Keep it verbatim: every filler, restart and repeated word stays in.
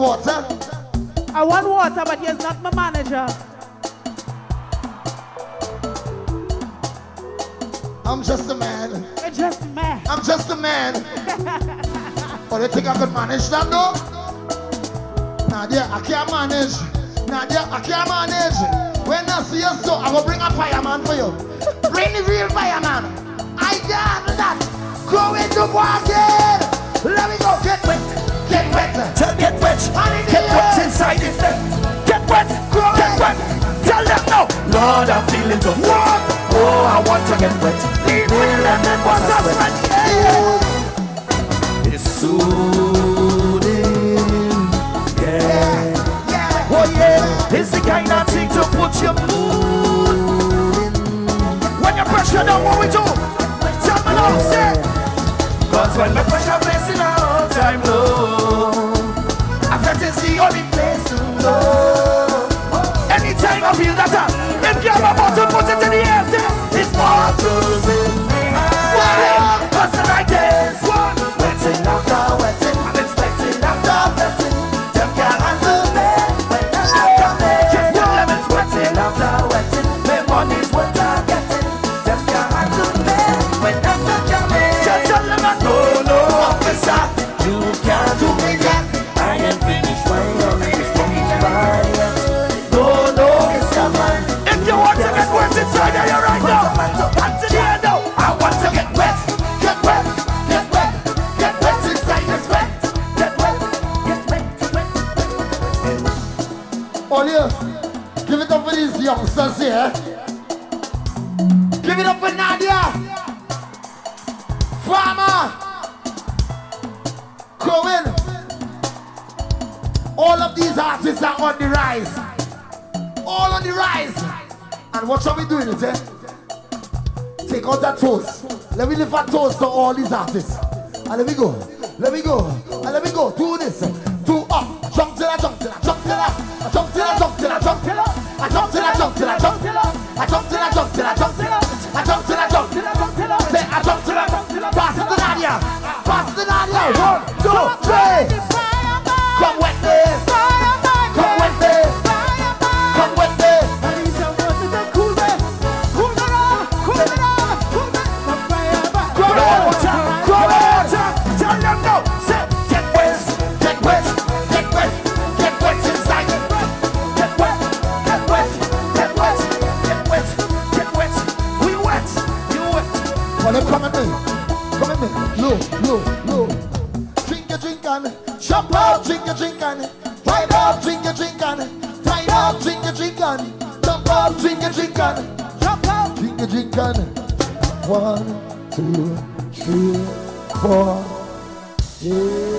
water? I want water, but he's not my manager. I'm just a man. You're just a man. I'm just a man. Oh, they think I can manage that, no? Nadia, I can't manage. Nadia, I can't manage. When I see you, so I will bring a fireman for you. Bring the real fireman. I can't do that. Go into water. Let me go. Get wet. Get wet. Tell get wet. Get wet inside this thing. Get wet. Get wet. Tell them no. Lord, I'm feeling so warm. Oh, I want to get wet. Leave me and then what's up, man? It's soothing. Yeah. Yeah. Oh, yeah. It's the kind of thing to put your mood. When your pressure down, what we do? Tell me now, say. Cause when the pressure placing all time low, I felt to see only place to go. Anytime I feel that up, if you have a bottle, put it in the air, say, it's bottles in my hand. Cause the night is one, wetting after wetting, and it's wetting after wetting. Them can't handle me when I'm coming. Just tell them it's wetting after wetting. My money's what I'm getting. Them can't handle me when I'm coming. Just tell them that no, no, officer, you can't do me that. I ain't finished my own, it's by yet. No, no, it's come on. If you want to get wet inside of you right now, hands in the air now. I want to get wet, get wet, get wet, get wet inside this wet. Get wet, get wet, get wet. All you, give it up for these youngsters here. Give it up for Nadia. Farmer. Cohen. All of these artists are on the rise. All on the rise. And what shall we do in it, eh? Take out that toast. Let me lift a toast to all these artists. And let me go. Let me go. And let me go. Do this. Do up. Jump till I jump till I jump till I jump till I jump till I jump till I jump till I jump till I jump till I jump till I jump till I jump till I jump till I jump till I jump till I say I jump till I jump till I pass it to Nadia. Pass it to Nadia. One, two, three. Come wet me. Come wet me. Come wet me. Come at me, come at me, low, low, low. Drink a drink and jump out, drink a drink and ride out, drink a drink and ride out, drink a drink and jump out, drink a drink and jump out, drink a drink and one, two, three, four, yeah.